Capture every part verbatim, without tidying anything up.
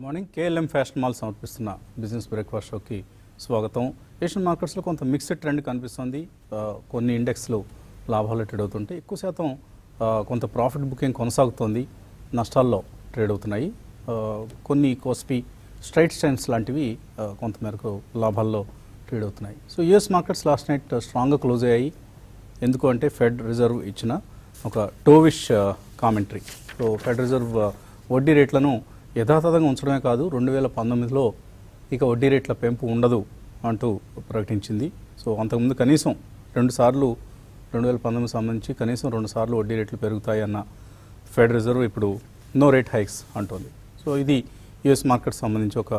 Morning KLM fashion mall సమర్పిస్తున్న business breakfast షోకి స్వాగతం. ఏషియన్ మార్కెట్స్లో కొంత మిక్స్డ్ ట్రెండ్ కనిపిస్తుంది. కొన్ని ఇండెక్స్లు లాభాలు ట్రేడ్ అవుతుంటే ఎక్కువ శాతం కొంత ప్రాఫిట్ బుకింగ్ కొనసాగుతోంది, నష్టాల్లో ట్రేడ్ అవుతున్నాయి. కొన్ని కోస్పీ స్ట్రైట్ స్టైన్స్ లాంటివి కొంతమేరకు లాభాల్లో ట్రేడ్ అవుతున్నాయి. So US markets last night స్ట్రాంగ్గా క్లోజ్ అయ్యాయి. ఎందుకు అంటే ఫెడ్ రిజర్వ్ ఇచ్చిన ఒక dovish commentary. So Fed Reserve వడ్డీ రేట్లను యథాతథంగా ఉంచడమే కాదు, రెండు వేల పంతొమ్మిదిలో ఇక వడ్డీ రేట్ల పెంపు ఉండదు అంటూ ప్రకటించింది. సో అంతకుముందు కనీసం రెండు సార్లు రెండు వేల పంతొమ్మిది సంబంధించి కనీసం రెండు సార్లు వడ్డీ రేట్లు పెరుగుతాయి అన్న ఫెడ్ రిజర్వ్ ఇప్పుడు నో రేట్ హైక్స్ అంటుంది. సో ఇది యుఎస్ మార్కెట్ సంబంధించి ఒక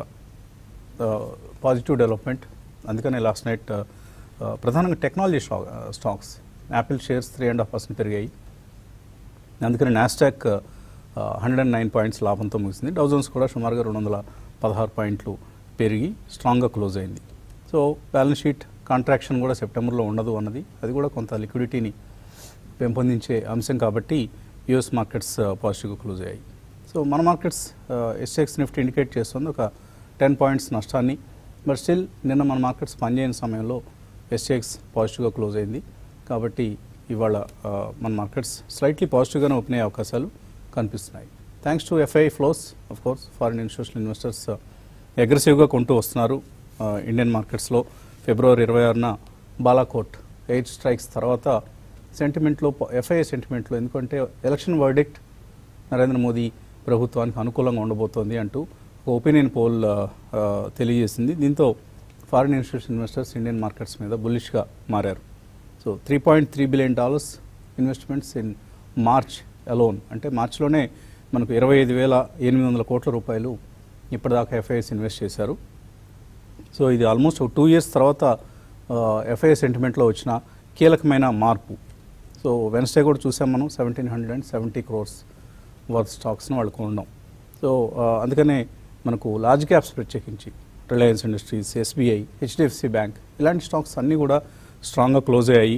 పాజిటివ్ డెవలప్మెంట్. అందుకనే లాస్ట్ నైట్ ప్రధానంగా technology stock stocks Apple shares three and half percent పెరిగాయి. అందుకని Nasdaq hundred and nine points లాభంతో ముగిసింది. డౌ జోన్స్ కూడా సుమారుగా రెండు వందల పదహారు పాయింట్లు పెరిగి స్ట్రాంగ్గా క్లోజ్ అయింది. సో బ్యాలెన్స్ షీట్ కాంట్రాక్షన్ కూడా సెప్టెంబర్లో ఉండదు అన్నది, అది కూడా కొంత లిక్విడిటీని పెంపొందించే అంశం కాబట్టి యూఎస్ మార్కెట్స్ పాజిటివ్గా క్లోజ్ అయ్యాయి. సో మన మార్కెట్స్ ఎస్ఎక్స్ నిఫ్టీ ఇండికేట్ చేస్తుంది ఒక టెన్ పాయింట్స్ నష్టాన్ని. బట్ స్టిల్ నిన్న మన మార్కెట్స్ పనిచేయని సమయంలో ఎస్ఎక్స్ పాజిటివ్గా క్లోజ్ అయింది. కాబట్టి ఇవాళ మన మార్కెట్స్ స్లైట్లీ పాజిటివ్గానే ఓపెన్ అయ్యే అవకాశాలు కనిపిస్తున్నాయి. Thanks to FII flows, of course foreign institutional investors అగ్రెసివ్గా కొంటూ వస్తున్నారు ఇండియన్ మార్కెట్స్లో. ఫిబ్రవరి ఇరవై ఆరున బాలాకోట్ ఎయిట్ స్ట్రైక్స్ తర్వాత సెంటిమెంట్లో ఎఫ్ఐ సెంటిమెంట్లో, ఎందుకంటే ఎలక్షన్ వర్డిక్ట్ నరేంద్ర మోదీ ప్రభుత్వానికి అనుకూలంగా ఉండబోతోంది అంటూ ఒక ఒపీనియన్ పోల్ తెలియజేసింది. దీంతో foreign institutional investors Indian markets మీద బుల్లిష్గా మారారు. So three point three billion dollars investments in March alone, అంటే మార్చిలోనే మనకు ఇరవై ఐదు వేల ఎనిమిది వందల కోట్ల రూపాయలు ఇప్పటిదాకా ఎఫ్ఐఎస్ ఇన్వెస్ట్ చేశారు. సో ఇది ఆల్మోస్ట్ ఒక టూ ఇయర్స్ తర్వాత ఎఫ్ఐఎస్ సెంటిమెంట్లో వచ్చిన కీలకమైన మార్పు. సో వెన్స్డే కూడా చూసాం మనం seventeen hundred and seventy crores worth స్టాక్స్ను వాళ్ళు కొనడం. సో అందుకనే మనకు లార్జ్ క్యాప్స్ ప్రత్యేకించి రిలయన్స్ ఇండస్ట్రీస్, ఎస్బీఐ, హెచ్డిఎఫ్సి బ్యాంక్ ఇలాంటి స్టాక్స్ అన్నీ కూడా స్ట్రాంగ్గా క్లోజ్ అయ్యాయి.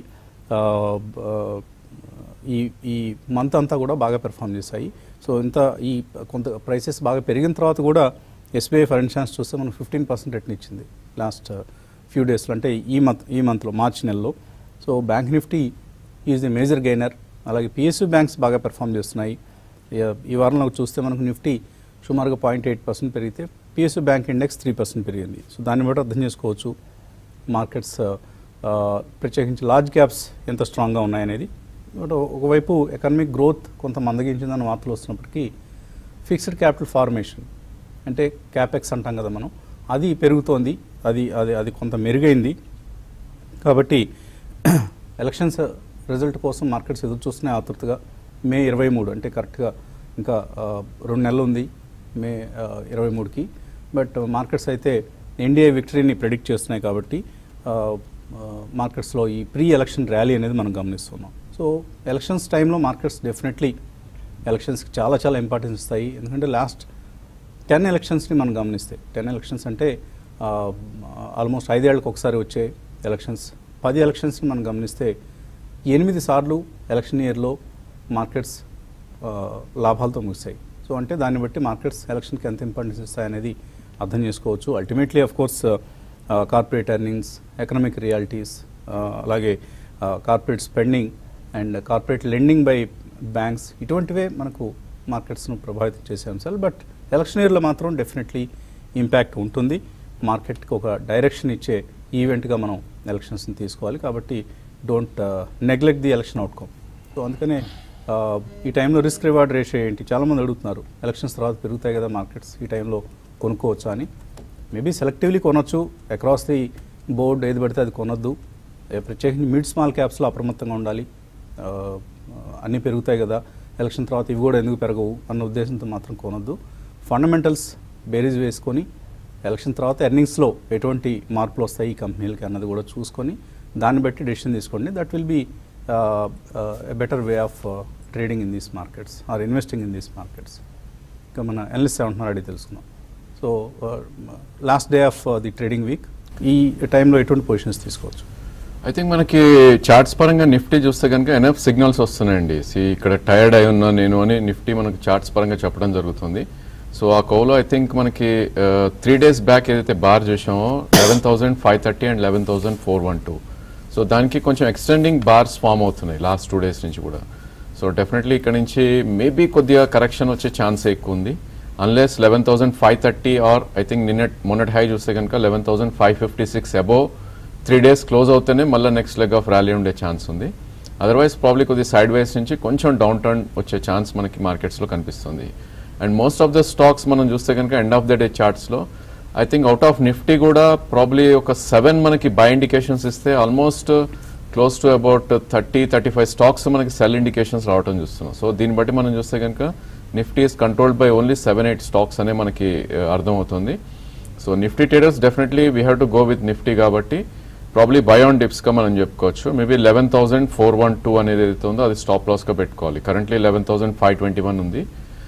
ఈ ఈ మంత్ అంతా కూడా బాగా పెర్ఫామ్ చేశాయి. సో ఇంత ఈ కొంత ప్రైసెస్ బాగా పెరిగిన తర్వాత కూడా ఎస్బీఐ ఫర్ ఇన్స్టాన్స్ చూస్తే మనం ఫిఫ్టీన్ పర్సెంట్ రిటర్న్ ఇచ్చింది లాస్ట్ ఫ్యూ డేస్లో, అంటే ఈ మంత్ ఈ మంత్లో మార్చి నెలలో. So bank Nifty is the major gainer. అలాగే పిఎస్యూ బ్యాంక్స్ బాగా పెర్ఫామ్ చేస్తున్నాయి. ఈ వారంలో చూస్తే మనకు నిఫ్టీ సుమారుగా పాయింట్ ఎయిట్ పర్సెంట్ పెరిగితే PSU bank index three percent పెరిగింది. సో దాన్ని బట్టి అర్థం చేసుకోవచ్చు మార్కెట్స్ ప్రత్యేకించి లార్జ్ క్యాప్స్ ఎంత స్ట్రాంగ్గా ఉన్నాయనేది. బట్ ఒకవైపు ఎకనామిక్ గ్రోత్ కొంత మందగించిందని వార్తలు వస్తున్నప్పటికీ ఫిక్స్డ్ క్యాపిటల్ ఫార్మేషన్ అంటే క్యాపెక్స్ అంటాం కదా మనం, అది పెరుగుతోంది. అది అది అది కొంత మెరుగైంది. కాబట్టి ఎలక్షన్స్ రిజల్ట్ కోసం మార్కెట్స్ ఎదురు చూస్తున్నాయి ఆతృతగా. మే ఇరవై మూడు అంటే కరెక్ట్గా ఇంకా రెండు నెలలు ఉంది మే ఇరవై మూడుకి. బట్ మార్కెట్స్ అయితే ఎన్డీఏ విక్టరీని ప్రెడిక్ట్ చేస్తున్నాయి. కాబట్టి మార్కెట్స్లో ఈ ప్రీ ఎలక్షన్ ర్యాలీ అనేది మనం గమనిస్తున్నాం. సో ఎలక్షన్స్ టైంలో మార్కెట్స్ డెఫినెట్లీ ఎలక్షన్స్కి చాలా చాలా ఇంపార్టెన్స్ ఇస్తాయి. ఎందుకంటే లాస్ట్ టెన్ ఎలక్షన్స్ని మనం గమనిస్తే, టెన్ ఎలక్షన్స్ అంటే ఆల్మోస్ట్ ఐదేళ్లకు ఒకసారి వచ్చే ఎలక్షన్స్. పది ఎలక్షన్స్ని మనం గమనిస్తే ఎనిమిది సార్లు ఎలక్షన్ ఇయర్లో మార్కెట్స్ లాభాలతో ముగిస్తాయి. సో అంటే దాన్ని బట్టి మార్కెట్స్ ఎలక్షన్కి ఎంత ఇంపార్టెన్స్ ఇస్తాయి అనేది అర్థం చేసుకోవచ్చు. Ultimately of course corporate earnings, economic realities, అలాగే corporate spending and corporate lending by banks, ఇటువంటివే మనకు మార్కెట్స్ను ప్రభావితం చేసే అంశాలు. బట్ ఎలక్షన్ ఇయర్లో మాత్రం డెఫినెట్లీ ఇంపాక్ట్ ఉంటుంది. మార్కెట్కి ఒక డైరెక్షన్ ఇచ్చే ఈవెంట్గా మనం ఎలక్షన్స్ని తీసుకోవాలి. కాబట్టి don't neglect the election outcome. So అందుకనే ఈ టైంలో రిస్క్ రివార్డ్ రేషియో ఏంటి, చాలామంది అడుగుతున్నారు. ఎలక్షన్స్ తర్వాత పెరుగుతాయి కదా మార్కెట్స్, ఈ టైంలో కొనుక్కోవచ్చా అని. మేబీ సెలెక్టివ్లీ కొనొచ్చు, అక్రాస్ ది బోర్డ్ ఏది పడితే అది కొనొద్దు. ప్రత్యేకించి మిడ్ స్మాల్ క్యాప్స్లో అప్రమత్తంగా ఉండాలి. అన్నీ పెరుగుతాయి కదా ఎలక్షన్ తర్వాత, ఇవి కూడా ఎందుకు పెరగవు అన్న ఉద్దేశంతో మాత్రం కొనొద్దు. ఫండమెంటల్స్ బేరీజ్ వేసుకొని ఎలక్షన్ తర్వాత ఎర్నింగ్స్లో ఎటువంటి మార్పులు వస్తాయి ఈ కంపెనీలకి అన్నది కూడా చూసుకొని దాన్ని బట్టి డెసిషన్ తీసుకోండి. That will be a better way of trading in these markets or investing in these markets. ఇంకా మన ఎనలిస్ట్ ఏమంటున్నారు అడిగి తెలుసుకుందాం. So last day of the trading week, ఈ టైంలో ఎటువంటి పొజిషన్స్ తీసుకోవచ్చు? ఐ థింక్ మనకి చార్ట్స్ పరంగా నిఫ్టీ చూస్తే కనుక ఎనఫ్ సిగ్నల్స్ వస్తున్నాయండి. సి ఇక్కడ టైర్డ్ అయి ఉన్నా నేను అని నిఫ్టీ మనకు చార్ట్స్ పరంగా చెప్పడం జరుగుతుంది. సో ఆ కోలో ఐ థింక్ మనకి త్రీ డేస్ బ్యాక్ ఏదైతే బార్ చేసామో eleven thousand five thirty and eleven thousand four one two so దానికి కొంచెం ఎక్స్టెండింగ్ బార్స్ ఫామ్ అవుతున్నాయి లాస్ట్ టూ డేస్ నుంచి కూడా. సో డెఫినెట్లీ ఇక్కడ నుంచి మేబీ కొద్దిగా కరెక్షన్ వచ్చే ఛాన్స్ ఎక్కువ ఉంది unless eleven thousand five thirty or I think నిన్న మొన్నటి హై చూస్తే కనుక eleven thousand five fifty six above three days close అవుతేనే మళ్ళీ నెక్స్ట్ లెగ్ ఆఫ్ ర్యాలీ ఉండే ఛాన్స్ ఉంది. అదర్వైజ్ ప్రాబ్లీ కొద్దిగా సైడ్ వైస్ నుంచి కొంచెం డౌన్ టర్న్ వచ్చే ఛాన్స్ మనకి మార్కెట్స్లో కనిపిస్తుంది. And most of the stocks మనం చూస్తే కనుక ఎండ్ ఆఫ్ ద డే చార్ట్స్లో I think out of Nifty కూడా ప్రాబ్లీ ఒక సెవెన్ మనకి బై ఇండికేషన్స్ ఇస్తే almost close to about thirty thirty five stocks మనకి సెల్ ఇండికేషన్స్ రావడం చూస్తున్నాం. సో దీన్ని బట్టి మనం చూస్తే కనుక Nifty is controlled by only seven eight stocks అనే మనకి అర్థమవుతుంది. So Nifty traders definitely we have to go with Nifty కాబట్టి ప్రాబ్లీ బై ఆన్ డిప్స్గా మనం చెప్పుకోవచ్చు. Maybe eleven thousand four one two అనేది ఏదైతే ఉందో అది స్టాప్ లాస్గా పెట్టుకోవాలి. Currently eleven thousand five twenty one ఉంది.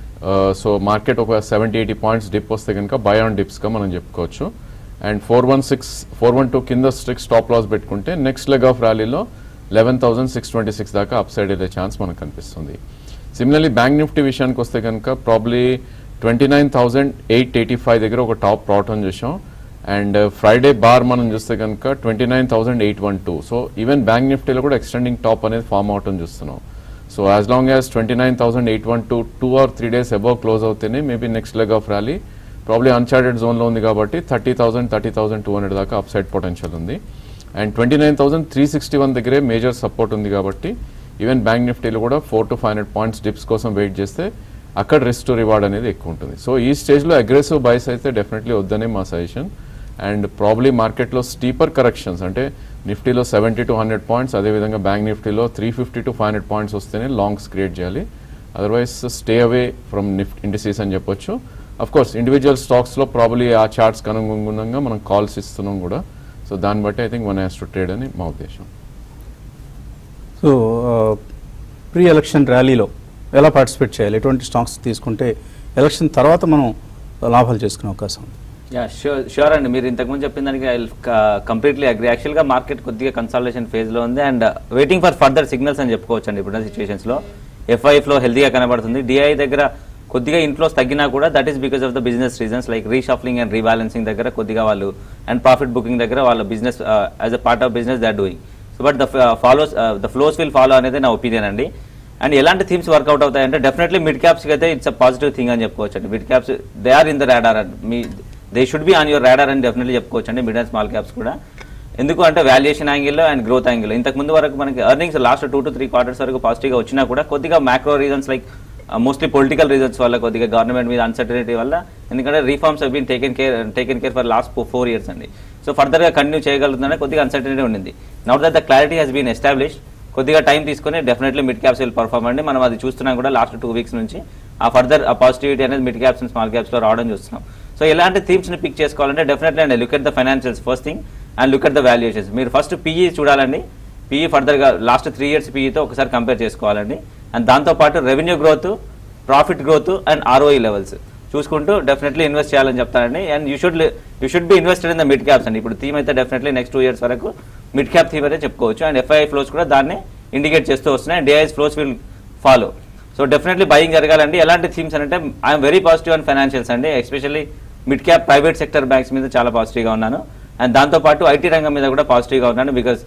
సో మార్కెట్ ఒక సెవెంటీ ఎయిటీ పాయింట్స్ డిప్ వస్తే కనుక బై ఆన్ డిప్స్గా మనం చెప్పుకోవచ్చు. And four one six four one two కింద స్ట్రిక్ స్టాప్ లాస్ పెట్టుకుంటే నెక్స్ట్ లెగ్ ఆఫ్ ర్యాలీలో eleven thousand six twenty six దాకా అప్ సైడ్ వెళ్ళే ఛాన్స్ మనకు కనిపిస్తుంది. సిమిలర్లీ బ్యాంక్ నిఫ్టీ విషయానికి వస్తే కనుక probably twenty nine thousand eight eighty five దగ్గర ఒక టాప్ రావటం చూసాం. అండ్ ఫ్రైడే బార్ మనం చూస్తే కనుక twenty nine thousand eight one two so even bank నిఫ్టీలో కూడా ఎక్స్టెండింగ్ టాప్ అనేది ఫామ్ అవటం చూస్తున్నాం. So as long as twenty nine thousand eight one two two or three days above close అవుతేనే maybe next leg of rally probably uncharted జోన్లో ఉంది కాబట్టి thirty thousand thirty thousand two hundred దాకా up side potential ఉంది. And twenty nine thousand three sixty one దగ్గరే major support ఉంది కాబట్టి even bank నిఫ్టీలో కూడా four to five hundred points dips కోసం వెయిట్ చేస్తే అక్కడ రిస్క్ టు రివార్డ్ అనేది ఎక్కువ ఉంటుంది. సో ఈ స్టేజ్లో అగ్రెసివ్ బైస్ అయితే డెఫినెట్లీ వద్దనే మా సజెషన్. అండ్ ప్రాబ్లీ మార్కెట్లో స్టీపర్ కరెక్షన్స్ అంటే నిఫ్టీలో సెవెంటీ టు హండ్రెడ్ పాయింట్స్ అదేవిధంగా బ్యాంక్ నిఫ్టీలో three fifty to five hundred points వస్తేనే లాంగ్స్ క్రియేట్ చేయాలి. Otherwise stay away from Nifty indices అని చెప్పొచ్చు. అఫ్ కోర్స్ ఇండివిజువల్ స్టాక్స్లో ప్రాబ్లీ ఆ చార్ట్స్కి అనుగుణంగా మనం కాల్స్ ఇస్తున్నాం కూడా. సో దాన్ని బట్టి I think one has to trade అని మా ఉద్దేశం. సో ప్రీ ఎలక్షన్ ర్యాలీలో ఎలా పార్టిసిపేట్ చేయాలి, ఎటువంటి స్టాక్స్ తీసుకుంటే ఎలక్షన్ తర్వాత మనం లాభాలు చేసుకునే అవకాశం ఉంది? యా షూర్ షూర్ అండి. మీరు ఇంతకుముందు చెప్పిన దానికి I completely agree. Actually market కొద్దిగా కన్సాలిడేషన్ ఫేజ్లో ఉంది and waiting for further signals అని చెప్పుకోవచ్చు అండి. ఇప్పుడున్న సిచ్యువేషన్స్లో ఎఫ్ఐఎఫ్లో హెల్తీగా కనబడుతుంది. డిఐ దగ్గర కొద్దిగా ఇన్ఫ్లోస్ తగ్గినా కూడా that is because of the business reasons like reshuffling and rebalancing దగ్గర కొద్దిగా వాళ్ళు అండ్ ప్రాఫిట్ బుకింగ్ దగ్గర వాళ్ళ business as a part of business they are doing. So but the follows the flows will follow అనేది నా opinion అండి. And ఎలాంటి themes work out అవుతాయంటే డెఫినెట్లీ మిడ్ క్యాప్స్కి అయితే ఇట్స్ అ పాజిటివ్ థింగ్ అని చెప్పుకోవచ్చు అండి. Mid caps they are in the radar and మీ they should be on your radar అని డెఫినెట్లీ చెప్పుకోవచ్చు అండి. మిడ్ అండ్ స్మాల్ క్యాప్స్ కూడా ఎందుకు అంటే వాల్యుయేషన్ యాంగిల్లో అండ్ గ్రోత్ యాంగిల్లో ఇంతకు ముందు వరకు మనకి earnings last two to three quarters వరకు పాజిటివ్గా వచ్చినా కూడా కొద్దిగా macro reasons like mostly political reasons వల్ల కొద్దిగా గవర్నమెంట్ మీద అన్సర్టనిటీ వల్ల ఎందుకంటే reforms have been taken care taken care for last four years అండి. సో ఫర్దర్గా కంటిన్యూ చేయగలుగుతుందనే కొద్దిగా అన్సర్టనిటీ ఉండింది. Now that the clarity has been established కొద్దిగా టైం తీసుకుని definitely mid caps will perform అండి. మనం అది చూస్తున్నాం కూడా లాస్ట్ టూ వీక్స్ నుంచి ఆ ఫర్దర్ ఆ పాజిటివిటీ అనేది మిడ్ క్యాప్స్ అండ్ స్మాల్ క్యాప్స్లో రావడం చూస్తున్నాం. సో ఎలాంటి థీమ్స్ని పిక్ చేసుకోవాలంటే డెఫినెట్లీ అండి look at the financials first thing and look at the valuations. మీరు ఫస్ట్ పీఈ చూడాలండి. పీఈ ఫర్దర్గా లాస్ట్ త్రీ ఇయర్స్ పీఈతో ఒకసారి కంపేర్ చేసుకోవాలండి. అండ్ దాంతోపాటు revenue growth, profit growth and ROE levels చూసుకుంటూ డెఫినెట్లీ ఇన్వెస్ట్ చేయాలని చెప్తానండి. And you should you should be invested in the mid caps అండి. ఇప్పుడు థీమ్ అయితే డెఫినెట్లీ నెక్స్ట్ టూ ఇయర్స్ వరకు మిడ్ క్యాప్ థీమ్ అయితే చెప్పుకోవచ్చు. అండ్ ఎఫ్ఐఐ ఫ్లోస్ కూడా దాన్ని ఇండికేట్ చేస్తూ వస్తున్నాయి. DIs flows will follow. So definitely buying జరగాలండి. ఎలాంటి థీమ్స్ అంటే I'm very positive and financials అండి. Especially mid cap private sector banks మీద చాలా పాజిటివ్గా ఉన్నాను. అండ్ దాంతోపాటు ఐటీ రంగం మీద కూడా పాజిటివ్గా ఉన్నాను. బికాస్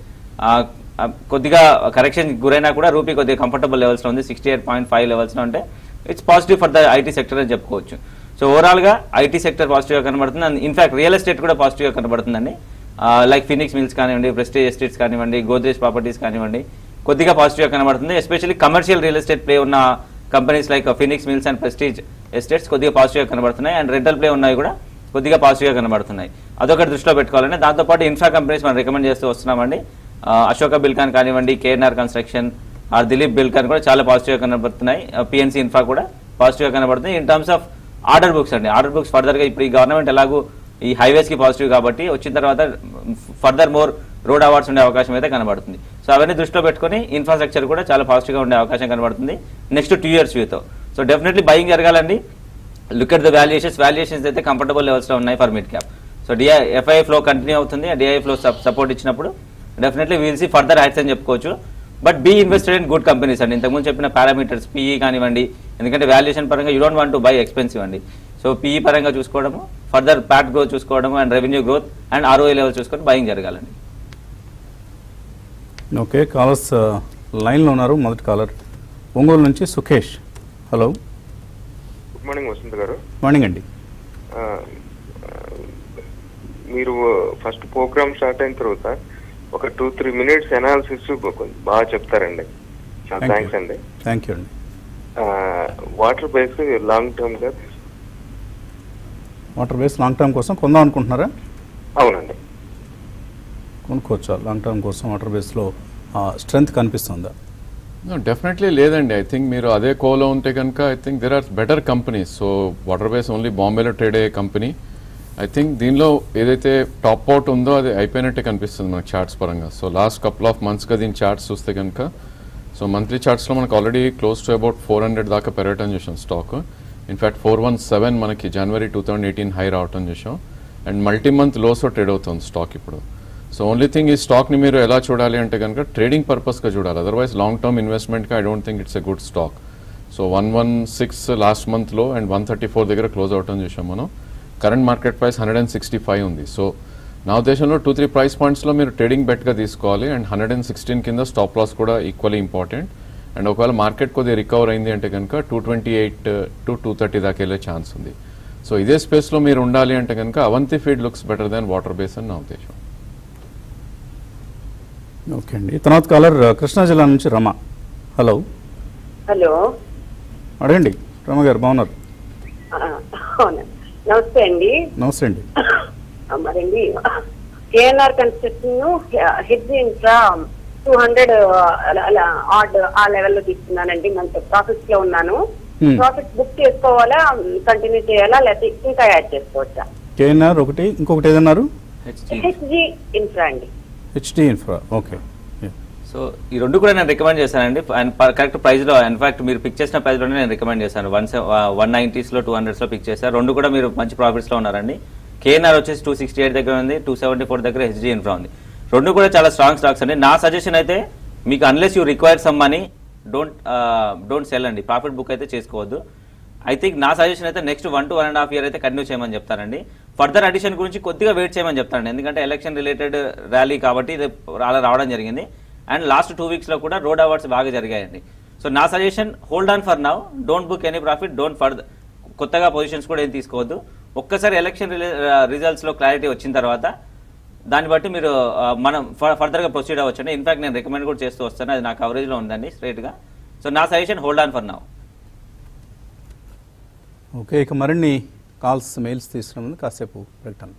కొద్దిగా కరెక్షన్ గురైనా కూడా రూపీ కొద్దిగా కంఫర్టబుల్ లెవెల్స్లో ఉంది. సిక్స్టీ ఎయిట్ పాయింట్ ఫైవ్ లెవెల్స్లో ఉంటే it's positive for the IT sector అని చెప్పుకోవచ్చు. సో ఓవరాల్గా ఐటీ సెక్టర్ పాజిటివ్గా కనబడుతుంది. అండ్ ఇన్ఫాక్ట్ రియల్ ఎస్టేట్ కూడా పాజిటివ్గా కనబడుతుందండి. లైక్ ఫినిక్స్ మిల్స్ కానివ్వండి, ప్రెస్టీజ్ ఎస్టేట్స్ కానివ్వండి, గోద్రేజ్ ప్రాపర్టీస్ కానివ్వండి కొద్దిగా పాజిటివ్గా కనబడుతుంది. Especially commercial real estate play ఉన్న companies like Phoenix Mills and Prestige Estates కొద్దిగా పాజిటివ్గా కనబడుతున్నాయి. అండ్ రెంటల్ ప్లే ఉన్నాయి కూడా కొద్దిగా పాజిటివ్గా కనబడుతున్నాయి. అదొకటి దృష్టిలో పెట్టుకోవాలండి. దాంతోపాటు ఇన్ఫ్రా కంపెనీస్ మనం రికమెండ్ చేస్తూ వస్తున్నామండి. అశోక బిల్కాన్ కానివ్వండి, KNR construction or Dilip Buildcon కూడా చాలా పాజిటివ్గా కనబడుతున్నాయి. పిఎన్సీ ఇన్ఫ్రా కూడా పాజిటివ్గా కనబడుతుంది. In terms of order books అండి, ఆర్డర్ బుక్స్ ఫర్దర్గా ఇప్పుడు ఈ గవర్నమెంట్ ఎలాగూ ఈ హైవేస్కి పాజిటివ్ కాబట్టి వచ్చిన తర్వాత ఫర్దర్ మోర్ రోడ్ అవార్డ్స్ ఉండే అవకాశం అయితే కనబడుతుంది. సో అవన్నీ దృష్టిలో పెట్టుకుని ఇన్ఫ్రాస్ట్రక్చర్ కూడా చాలా పాజిటివ్గా ఉండే అవకాశం కనబడుతుంది నెక్స్ట్ టూ ఇయర్స్ వ్యూతో. సో డెఫినెట్లీ బయింగ్ జరగాలండి. Look at the valuations valuations అయితే కంఫర్టబుల్ లెవెల్స్లో ఉన్నాయి for mid cap. So DI FI flow continue అవుతుంది. డిఐ ఫ్లో సపోర్ట్ ఇచ్చినప్పుడు definitely we'll see further heights అని చెప్పుకోవచ్చు. But be invested in good companies అండి. ఇంతకుముందు చెప్పిన పారామీటర్స్ పీఈ కానివ్వండి, ఎందుకంటే వాల్యుయేషన్ పరంగా you don't want to buy expensive అండి. సో పీఈ పరంగా చూసుకోవడము, further PAT growth చూసుకోవడము and revenue growth and ROI level చూసుకొని బయింగ్ జరగాలండి. ఓకే, కాలర్స్ లైన్లో ఉన్నారు. మొదటి కాలర్ ఒంగోలు నుంచి Sukhesh. Hello, good morning Vasant garu. Morning అండి. మీరు ఫస్ట్ ప్రోగ్రామ్ స్టార్ట్ అయిన తర్వాత ఒక టూ త్రీ మినిట్స్ అనాలిసిస్ బాగా చెప్తారండి. చాలా థ్యాంక్స్ అండి. థ్యాంక్ యూ అండి. వాటర్ బేస్ లాంగ్ టర్మ్ గా వాటర్ బేస్ లాంగ్ టర్మ్ కోసం కొందాం అనుకుంటున్నారా? అవునండి, కొనుక్కోవచ్చా లాంగ్ టర్మ్ కోసం? వాటర్ బేస్లో స్ట్రెంగ్త్ కనిపిస్తుందా? డెఫినెట్లీ లేదండి. ఐ థింక్ మీరు అదే కోలో ఉంటే కనుక I think there are better companies. So water base only బాంబేలో ట్రేడ్ అయ్యే కంపెనీ. ఐ థింక్ దీనిలో ఏదైతే టాప్ అవుట్ ఉందో అది అయిపోయినట్టే కనిపిస్తుంది మనకు చార్ట్స్ పరంగా. సో లాస్ట్ కపుల్ ఆఫ్ మంత్స్గా దీని చార్ట్స్ చూస్తే కనుక సో మంత్లీ చార్ట్స్లో మనకు already close to about four hundred దాకా పెరగటం చూసాం stock. In fact four one seven మనకి జనవరి టూ థౌజండ్ ఎయిటీన్ హై రావటం చూసాం. అండ్ మల్టీ మంత్ లోస్లో ట్రేడ్ అవుతుంది స్టాక్ ఇప్పుడు. సో ఓన్లీ థింగ్ ఈ స్టాక్ని మీరు ఎలా చూడాలి అంటే కనుక ట్రేడింగ్ పర్పస్గా చూడాలి. అదర్వైజ్ లాంగ్ టర్మ్ ఇన్వెస్ట్మెంట్గా I don't think it's a good stock. So one one six last మంత్లో అండ్ వన్ థర్టీ ఫోర్ దగ్గర క్లోజ్ అవటం చూసాం మనం. Current market price hundred and sixty five ఉంది. సో నా ఉద్దేశంలో టూ త్రీ ప్రైస్ పాయింట్స్లో మీరు ట్రేడింగ్ బెట్గా తీసుకోవాలి. అండ్ హండ్రెడ్ అండ్ సిక్స్టీన్ కింద స్టాప్ లాస్ కూడా ఈక్వల్లీ ఇంపార్టెంట్. అండ్ ఒకవేళ మార్కెట్ కొద్దిగా రికవర్ అయింది అంటే కనుక two twenty eight to two thirty దాకా వెళ్ళే ఛాన్స్ ఉంది. సో ఇదే స్పేస్లో మీరు ఉండాలి అంటే కనుక Avanti feed looks better than water base అని నా ఉద్దేశం. ఓకే అండి. తర్వాత కాలర్ కృష్ణా జిల్లా నుంచి రమ. హలో. హలో, అడగండి రమ గారు, బాగున్నారు? నమస్తే అండి. నమస్తే అండి. మరండి కేఎన్ఆర్ కన్స్ట్రక్షన్ హెడ్ ఇన్ఫ్రా టూ హండ్రెడ్ ఆర్డ్ ఆ లెవెల్లో తీసుకున్నానండి. మంచి ప్రాఫిట్స్ లో ఉన్నాను. ప్రాఫిట్ బుక్ చేసుకోవాలా, కంటిన్యూ చేయాలా, లేకపోతే ఇంకా యాడ్ చేసుకోవచ్చా? కేఎన్ఆర్ ఒకటి, ఇంకొకటి ఏదన్నారు? హెచ్జి ఇన్ఫ్రా అండి. HD infra, okay. సో ఈ రెండు కూడా నేను రికమెండ్ చేశానండి. అండ్ కరెక్ట్ ప్రైస్లో, ఇన్ఫాక్ట్ మీరు పిక్ చేసిన ప్రైస్లోనే నేను రికమెండ్ చేశాను. వన్ వన్ నైంటీస్లో టూ హండ్రెడ్స్లో పిక్ చేశారు. రెండు కూడా మీరు మంచి ప్రాఫిట్స్లో ఉన్నారండి. కేఎన్ఆర్ వచ్చేసి టూ సిక్స్టీ ఎయిట్ దగ్గర ఉంది, టూ సెవెంటీ ఫోర్ దగ్గర హెచ్డి ఇన్ఫ్రా ఉంది. రెండు కూడా చాలా స్ట్రాంగ్ స్టాక్స్ అండి. నా సజెషన్ అయితే మీకు unless you require some money don't don't sell అండి. ప్రాఫిట్ బుక్ అయితే చేసుకోవద్దు. ఐ థింక్ నా సజెషన్ అయితే next one to one and half year అయితే కంటిన్యూ చేయమని చెప్తానండి. ఫర్దర్ అడిషన్ గురించి కొద్దిగా వెయిట్ చేయమని చెప్తానండి. ఎందుకంటే ఎలక్షన్ రిలేటెడ్ ర్యాలీ కాబట్టి ఇది అలా రావడం జరిగింది. అండ్ లాస్ట్ టూ వీక్స్లో కూడా రోడ్ అవార్డ్స్ బాగా జరిగాయండి. సో నా suggestion hold on for now, don't book any profit, don't further కొత్తగా పొజిషన్స్ కూడా ఏం తీసుకోవద్దు. ఒక్కసారి ఎలక్షన్ రిజల్ట్స్లో క్లారిటీ వచ్చిన తర్వాత దాన్ని బట్టి మీరు మనం ఫర్దర్గా ప్రొసీడ్ అవ్వచ్చండి. ఇన్ఫాక్ట్ నేను రికమెండ్ కూడా చేస్తూ వస్తాను, అది నా కవరేజ్లో ఉందండి స్ట్రైట్గా. సో నా suggestion hold on for now. Okay, ఇక మరిన్ని కాల్స్ మెయిల్స్ తీసుకునే ముందు కాసేపు ప్రకటన.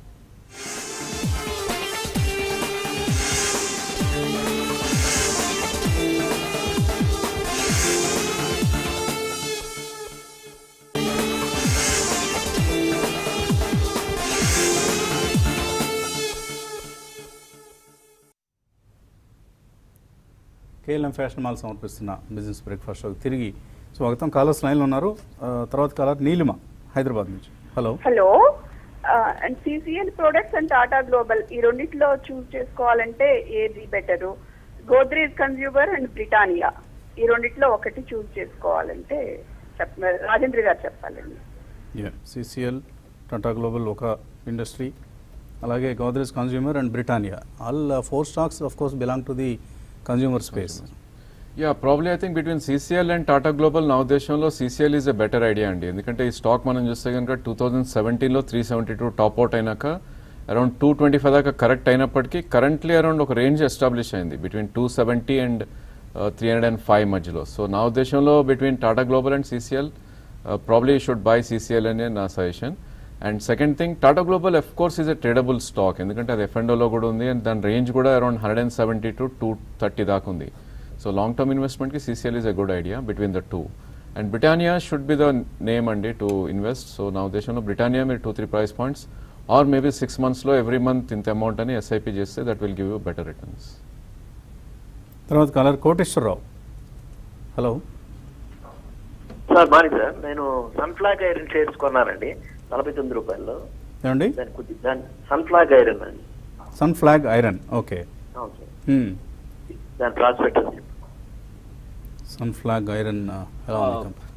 కేఎల్ఎం ఫ్యాషన్ మాల్ సమర్పిస్తున్న బిజినెస్ బ్రేక్ఫాస్ట్ షోకి తిరిగి స్వాగతం. కాలర్స్ లైన్లో ఉన్నారు. తర్వాత కాలర్ నీలిమ హైదరాబాద్ నుంచి. Hello. Hello, CCL products and Tata Global ఈ రెండిట్లో చూస్ చేసుకోవాలంటే ఏది better? Godrej consumer and Britannia ఈ రెండిట్లో ఒకటి చూస్ చేసుకోవాలంటే రాజేంద్ర గారు చెప్పాలండి. సిసిఎల్, టాటా గ్లోబల్ ఒక ఇండస్ట్రీ, అలాగే Godrej consumer and Britannia, all four stocks of course belong to the consumer space. Yeah probably I think between CCL and Tata Global నా ఉద్దేశంలో CCL is a better idea అండి. ఎందుకంటే ఈ స్టాక్ మనం చూస్తే కనుక టూ థౌజండ్ సెవెంటీన్లో three seventy two top out అయినాక అరౌండ్ టూ ట్వంటీ ఫైవ్ దాకా కరెక్ట్ అయినప్పటికీ కరెంట్లీ అరౌండ్ ఒక రేంజ్ ఎస్టాబ్లిష్ అయింది between two seventy and three hundred and five మధ్యలో. సో నా ఉద్దేశంలో between Tata Global and CCL probably should buy CCL అనే నా suggestion. And second thing, Tata Global of course is a tradable stock, ఎందుకంటే అది ఎఫ్ఎండోలో కూడా ఉంది అండ్ దాని రేంజ్ కూడా around hundred and seventy to two thirty దాకా ఉంది. సో లాంగ్ టర్మ్ ఇన్వెస్ట్మెంట్కి CCL is a good idea between the two. And Britannia should be the name అండి టు ఇన్వెస్ట్. సో నా ఉద్దేశంలో బ్రిటానియా మీరు two three price points or maybe six మంత్స్లో every month ఇంత amount అని SIP చేస్తే that will give you better returns. తర్వాత caller Koteswararao. Hello sir. Morning sir. నేను సన్ఫ్లాగ్ ఐరన్ షేర్స్ కొన్నానండి నలభై తొమ్మిది రూపాయల్లో. ఏమండి? సన్ఫ్లాగ్ ఐరన్ అండి. Sunflag Iron, okay. అవును సార్. దాని ప్రాస్పెక్టస్. సన్ఫ్లాగ్ ఐరన్ ఎలా ఉంది?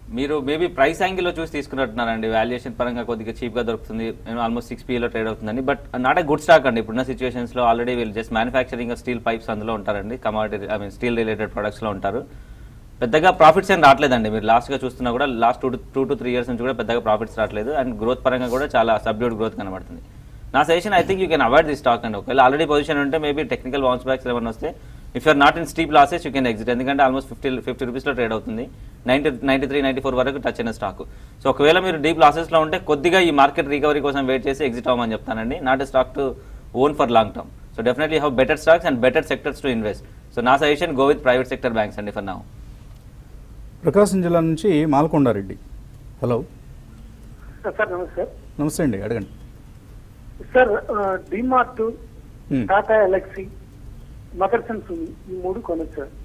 మీరు మేబీ ప్రైస్ యాంగిల్లో చూసి తీసుకున్నట్టున్నారండి, వాల్యుయేషన్ పరంగా కొద్దిగా చీప్గా దొరుకుతుంది, ఆల్మోస్ట్ సిక్స్ పీలో ట్రేడ్ అవుతుందండి. But not a good stock అండి ఇప్పుడున్న సిచ్యువేషన్స్లో. ఆల్రెడీ వీళ్ళు జస్ట్ మ్యానుఫ్యాక్చరింగ్ స్టీల్ పైప్స్ అందులో ఉంటారండి, commodity I mean steel related ప్రొడక్ట్స్లో ఉంటారు. పెద్దగా ప్రాఫిట్స్ ఏం రావట్లేదండి. మీరు లాస్ట్గా చూస్తున్నా కూడా last two two to three years నుంచి కూడా పెద్దగా ప్రాఫిట్స్ రావట్లేదు, అండ్ గ్రోత్ పరంగా కూడా చాలా సబ్డ్యూడ్ గ్రోత్ కనబడుతుంది. నా suggestion I think you can avoid the stock అండి. ఒకవేళ ఆల్రెడీ పొజిషన్ ఉంటే మేబీ టెక్నికల్ బౌన్స్ బ్యాక్స్ ఏమైనా వస్తే if you are not in steep losses you can exit, ఎందుకంటే ఆల్మోస్ట్ ఫిఫ్టీ ఫిఫ్టీ రూపీస్లో ట్రేడ్ అవుతుంది, ninety ninety three ninety four వరకు touch అయిన స్టాక్. సో ఒకవేళ మీరు డీప్ లాసెస్లో ఉంటే కొద్దిగా ఈ మార్కెట్ రికవరీ కోసం వెయిట్ చేసి ఎగ్జిట్ అవ్వమని చెప్తానండి. Not a stock to own for long term. So definitely have better stocks and better sectors to invest. So నా suggestion go with private sector banks అండి ఫర్ నౌ. ప్రకాశం జిల్లా నుంచి Malkondareddy. Hello sir నమస్తే. నమస్తే అండి, అడగండి సార్. డిమార్ట్, టాటా ఎలక్సీ, మదర్సన్ సుమి ఈ మూడు కొనొచ్చు sir.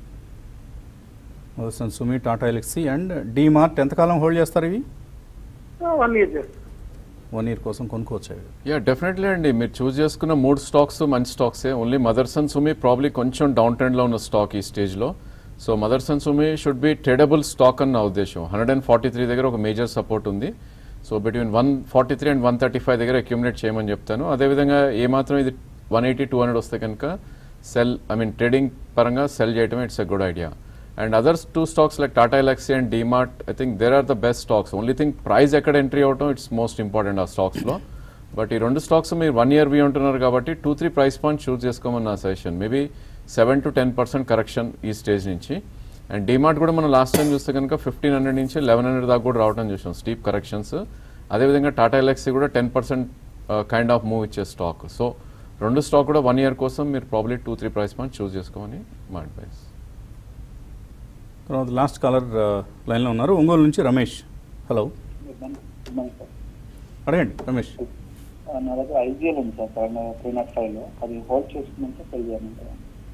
Motherson Sumi, Tata Elxsi and DMart ఎంతకాలం హోల్డ్ చేస్తారు ఇవి? వన్ ఇయర్ చేస్తారు. వన్ ఇయర్ కోసం కొనుక్కోవచ్చు అవి. యా డెఫినెట్లీ అండి. మీరు చూస్ చేసుకున్న మూడు స్టాక్స్ మంచి స్టాక్సే. ఓన్లీ మదర్సన్ సుమి ప్రాబ్లీ కొంచెం డౌన్ ట్రెండ్లో ఉన్న స్టాక్ ఈ స్టేజ్లో. So Motherson Sumi should be tradable stock అని నా ఉద్దేశం. హండ్రెడ్ అండ్ ఫార్టీ త్రీ దగ్గర ఒక మేజర్ సపోర్ట్ ఉంది. So between one forty three and one thirty five దగ్గర అక్యూమిలేట్ చేయమని చెప్తాను. అదేవిధంగా ఏమాత్రం ఇది వన్ ఎయిటీ టూ హండ్రెడ్ వస్తే కనుక సెల్ ఐ మీన్ ట్రేడింగ్ పరంగా సెల్ చేయటం it's a good idea. And others two stocks like Tata Elxsi and DMart I think there are the best stocks. Only thing price ఎక్కడ ఎంట్రీ అవటం ఇట్స్ మోస్ట్ ఇంపార్టెంట్ ఆ స్టాక్స్లో. But ఈ రెండు స్టాక్స్ మీరు one year view ఉంటున్నారు కాబట్టి two three price point choose చేసుకోమని నా suggestion. Maybe seven to ten percent correction ఈ స్టేజ్ నుంచి. అండ్ డిమార్ట్ కూడా మనం లాస్ట్ టైం చూస్తే కనుక ఫిఫ్టీన్ హండ్రెడ్ నుంచి లెవెన్ హండ్రెడ్ దాకా కూడా రావడం చూసాం, స్టీప్ కరెక్షన్స్. అదేవిధంగా టాటా ఎలక్సీ కూడా ten percent kind of move ఇచ్చే స్టాక్. సో రెండు స్టాక్ కూడా వన్ ఇయర్ కోసం మీరు probably two three price point choose చేసుకోమని మా అడ్వైస్. తర్వాత లాస్ట్ కాలర్ లైన్లో ఉన్నారు, ఒంగోలు నుంచి రమేష్. హలో అడగండి రమేష్. నా దగ్గర ఐజీఎల్ ఉంది సార్ త్రీ నాట్ ఫైవ్లో, అది హోల్డ్ చేసుకున్నాక సెల్ చేయమంటారా?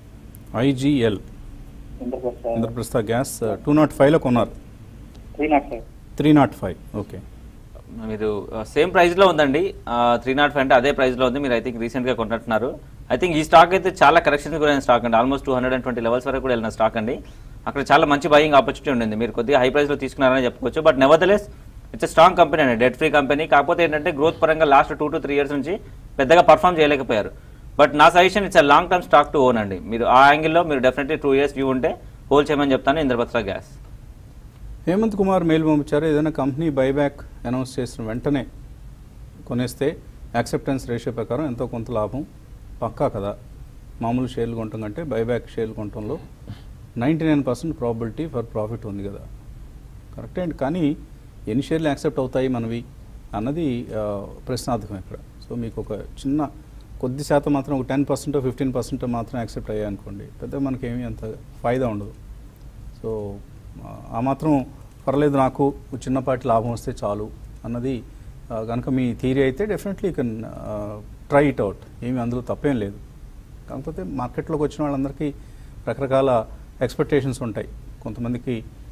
IGL Indraprastha gas two nought ఫైవ్లో కొన్నారు. Three nought five three nought five okay. మీరు సేమ్ ప్రైస్లో ఉందండి, త్రీ నాట్ ఫైవ్ అంటే అదే ప్రైస్లో ఉంది. మీరు ఐ థింక్ రీసెంట్గా కొంటున్నారు. ఐ థింక్ ఈ స్టాక్ అయితే చాలా కరెక్షన్స్ కూడా స్టాక్ అండి, almost two hundred and twenty levels వరకు కూడా వెళ్ళిన స్టాక్ అండి. అక్కడ చాలా మంచి బయింగ్ ఆపర్చునిటీ ఉండింది, మీరు కొద్దిగా హై ప్రైస్లో తీసుకున్నారని చెప్పుకోవచ్చు. But nevertheless it's strong company అండి, డెట్ ఫ్రీ కంపెనీ. కాకపోతే ఏంటంటే గ్రోత్ పరంగా last two to three years నుంచి పెద్దగా పర్ఫామ్ చేయలేకపోయారు. బట్ నా suggestion it's a long term stock to own అండి. మీరు ఆ యాంగిల్లో మీరు డెఫినెట్లీ టూ ఇయర్స్ వ్యూ ఉంటే హోల్డ్ చేయమని చెప్తాను ఇంద్రప్రస్థ గ్యాస్. హేమంత్ కుమార్ మెయిల్ పంపించారు, ఏదైనా కంపెనీ బైబ్యాక్ అనౌన్స్ చేసిన వెంటనే కొనేస్తే యాక్సెప్టెన్స్ రేషియో ప్రకారం ఎంతో కొంత లాభం పక్కా కదా. మామూలు షేర్లు కొనటం కంటే బైబ్యాక్ షేర్లు కొనటంలో ninety nine percent probability for profit ఉంది కదా. కరెక్టే అండి, కానీ ఎన్ని షేర్లు యాక్సెప్ట్ అవుతాయి మనవి అన్నది ప్రశ్నార్థకం ఇక్కడ. సో మీకు ఒక చిన్న కొద్ది శాతం మాత్రం ఒక టెన్ పర్సెంట్ ఫిఫ్టీన్ పర్సెంట్ మాత్రం యాక్సెప్ట్ అయ్యాయి అనుకోండి, పెద్దగా మనకేమీ అంత ఫాయిదా ఉండదు. సో ఆ మాత్రం పర్లేదు, నాకు చిన్నపాటి లాభం వస్తే చాలు అన్నది కనుక మీ థియరీ అయితే definitely you can try it out, ఏమి అందులో తప్పేం లేదు. కాకపోతే మార్కెట్లోకి వచ్చిన వాళ్ళందరికీ రకరకాల ఎక్స్పెక్టేషన్స్ ఉంటాయి. కొంతమందికి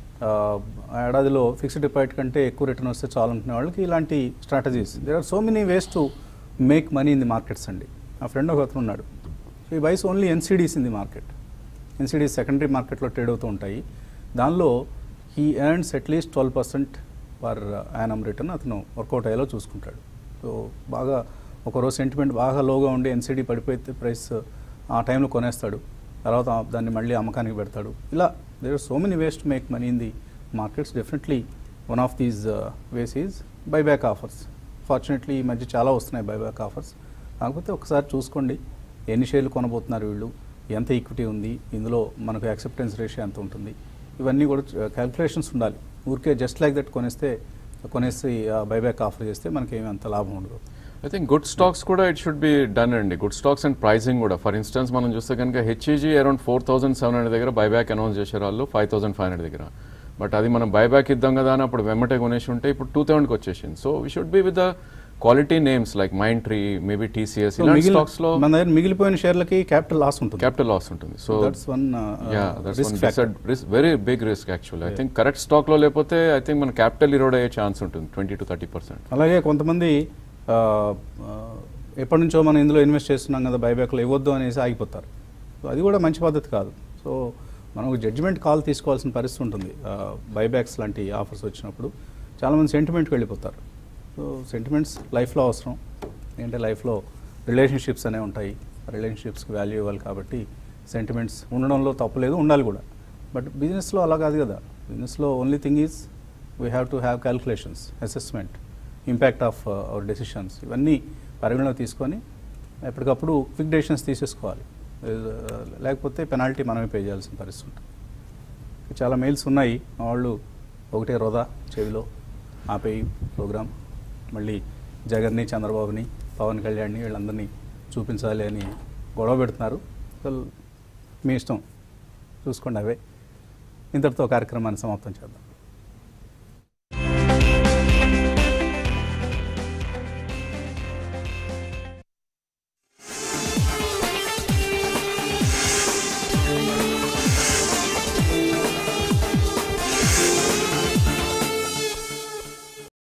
ఏడాదిలో ఫిక్స్డ్ డిపాజిట్ కంటే ఎక్కువ రిటర్న్ వస్తే చాలు అనుకునే వాళ్ళకి ఇలాంటి strategies, there are so many ways to make money in the markets అండి. నా ఫ్రెండ్ ఒక అతను ఉన్నాడు, సో ఈ buys only NCDs in the market. NCDs secondary మార్కెట్లో ట్రేడ్ అవుతూ ఉంటాయి. దానిలో he earns at least twelve percent per annum return అతను వర్కౌట్ అయ్యేలా చూసుకుంటాడు. సో బాగా ఒకరోజు సెంటిమెంట్ బాగా లోగా ఉండి ఎన్సీడీ పడిపోతే ప్రైస్ ఆ టైంలో కొనేస్తాడు, తర్వాత దాన్ని మళ్ళీ అమ్మకానికి పెడతాడు. ఇలా there are so many ways to make money in the markets. Definitely one of these ways is buyback offers. Fortunately ఈ మధ్య చాలా వస్తున్నాయి బైబ్యాక్ ఆఫర్స్. కాకపోతే ఒకసారి చూసుకోండి ఎన్ని షేర్లు కొనబోతున్నారు వీళ్ళు, ఎంత ఈక్విటీ ఉంది, ఇందులో మనకు యాక్సెప్టెన్స్ రేషియో ఎంత ఉంటుంది, ఇవన్నీ కూడా క్యాల్కులేషన్స్ ఉండాలి. ఊరికే జస్ట్ లైక్ దట్ కొనేస్తే కొనేసి బైబ్యాక్ ఆఫర్ చేస్తే మనకేమీ అంత లాభం ఉండదు. ఐ థింక్ గుడ్ స్టాక్స్ కూడా ఇట్ షుడ్ బి డన్ అండి. గుడ్ స్టాక్స్ అండ్ ప్రైసింగ్ కూడా. ఫర్ ఇన్స్టెన్స్ మనం చూస్తే కనుక HEG around four thousand seven hundred దగ్గర బైబ్యాక్ అనౌన్స్ చేశారు వాళ్ళు ఫైవ్ థౌసండ్ ఫైవ్ హండ్రెడ్ దగ్గర. బట్ అది మనం బైబ్యాక్ ఇద్దాం కదా అని అప్పుడు వెంబటే కొనేసి ఉంటే ఇప్పుడు టూ థౌసండ్కి వచ్చేసింది. So we should be with the quality names like Mindtree, maybe TCS, ఇలాంటి స్టాక్స్ లో మన దగ్గర మిగిలిపోయిన షేర్లకి క్యాపిటల్ లాస్ ఉంటుంది. క్యాపిటల్ లాస్ ఉంటుంది. So that's one very big risk actually. I think correct stock లో లేకపోతే ఐ థింక్ మన క్యాపిటల్ ఇరోడ్ అయ్యే ఛాన్స్ ఉంటుంది ట్వంటీ టు థర్టీ పర్సెంట్. అలాగే కొంతమంది ఎప్పటి నుంచో మనం ఇందులో ఇన్వెస్ట్ చేస్తున్నాం కదా బైబ్యాక్లో ఇవ్వద్దు అనేసి ఆగిపోతారు. సో అది కూడా మంచి పద్ధతి కాదు. సో మనం జడ్జిమెంట్ కాల్ తీసుకోవాల్సిన పరిస్థితి ఉంటుంది. బైబ్యాక్స్ లాంటి ఆఫర్స్ వచ్చినప్పుడు చాలామంది సెంటిమెంట్కి వెళ్ళిపోతారు. సో సెంటిమెంట్స్ లైఫ్లో అవసరం. ఏంటంటే లైఫ్లో రిలేషన్షిప్స్ అనేవి ఉంటాయి, రిలేషన్షిప్స్కి వాల్యూ ఇవ్వాలి. కాబట్టి సెంటిమెంట్స్ ఉండడంలో తప్పులేదు, ఉండాలి కూడా. బట్ బిజినెస్లో అలా కాదు కదా. బిజినెస్లో only thing is we have to have calculations, assessment, impact of our decisions, ఇవన్నీ పరిగణలో తీసుకొని ఎప్పటికప్పుడు క్విక్ డెసిషన్స్ తీసేసుకోవాలి. లేకపోతే పెనాల్టీ మనమే పే చేయాల్సిన పరిస్థితి ఉంటుంది. చాలా మెయిల్స్ ఉన్నాయి. మా వాళ్ళు ఒకటే రోదా చెవిలో ఆపేయి ప్రోగ్రామ్, మళ్ళీ జగన్ని, చంద్రబాబుని, పవన్ కళ్యాణ్ని వీళ్ళందరినీ చూపించాలి అని గొడవ పెడుతున్నారు. అసలు మీ ఇష్టం, చూసుకోండి. అవే ఇంతటితో కార్యక్రమాన్ని సమాప్తం చేద్దాం.